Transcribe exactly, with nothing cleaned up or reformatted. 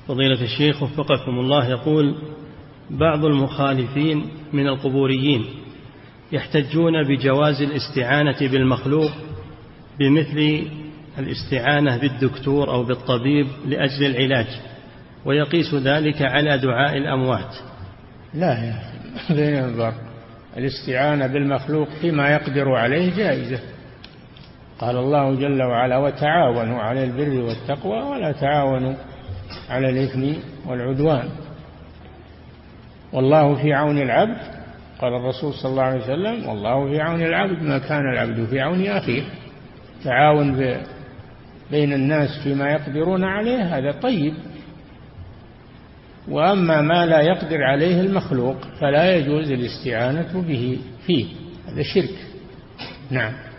فضيلة الشيخ وفقكم الله، يقول بعض المخالفين من القبوريين يحتجون بجواز الاستعانة بالمخلوق بمثل الاستعانة بالدكتور أو بالطبيب لأجل العلاج، ويقيس ذلك على دعاء الأموات. لا يا أخي، لا ينظر. الاستعانة بالمخلوق فيما يقدر عليه جائزة. قال الله جل وعلا: وتعاونوا على البر والتقوى ولا تعاونوا على الإثم والعدوان. والله في عون العبد، قال الرسول صلى الله عليه وسلم: والله في عون العبد ما كان العبد في عون أخيه. تعاون بين الناس فيما يقدرون عليه هذا طيب، وأما ما لا يقدر عليه المخلوق فلا يجوز الاستعانة به فيه، هذا شرك. نعم.